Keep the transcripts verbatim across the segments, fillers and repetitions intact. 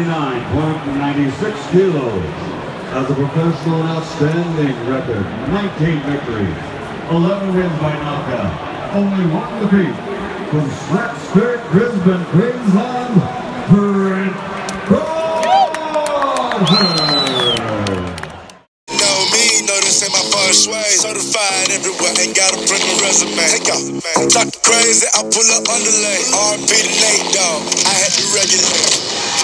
nine point nine six kilos. As a professional, an outstanding record, nineteen victories, eleven wins by knockout, only one defeat. From Stratford, Brisbane, Queensland, Trent Broadhurst. Know me, know this ain't my first way. Certified everywhere, ain't gotta bring a resume. Take off, man. Talk crazy, I pull up underlay. R P to Nate, dog. I had to regulate.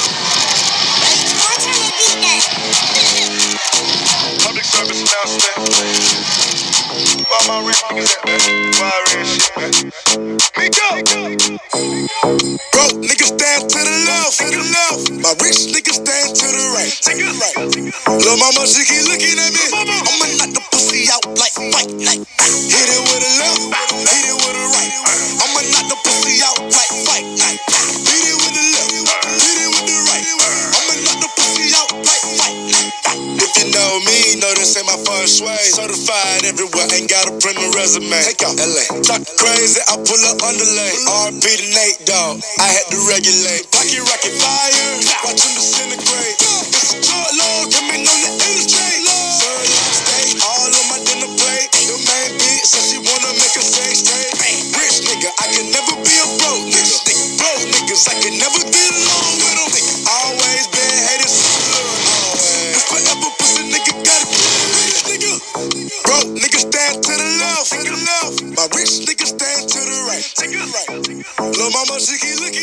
Public service announcement. Why my rich niggas at, man? Why rich shit, man? Me go! Broke niggas stand to the left, to the left. My rich niggas stand to the right, to the right. Lil' mama, she keep looking at me. I'ma knock the pussy out like fight, like hit it with a left, hit it with a right. I'ma knock the pussy out like fight, like hit it with the left, hit it with the right. I'ma knock the pussy out like fight, like if you know me, know this ain't my first way. Certified everywhere, ain't gotta print a resume. Take out L A. Talk crazy, I pull up underlay. R P to Nate, dog. I had to regulate. Pocket rocket fire, watch him disintegrate. It's a short load coming on the illustrate. Sirloin steak, all on my dinner plate. The main bitch said she wanna make a say straight. Rich nigga, I can never be a broke nigga. Broke niggas, I can never get along with them. Always been haters, always. Forever pussy nigga gotta get rich nigga. Broke niggas stand to the left, to the left. My rich niggas stand to the right, to the right. Lil' mama, she keep looking.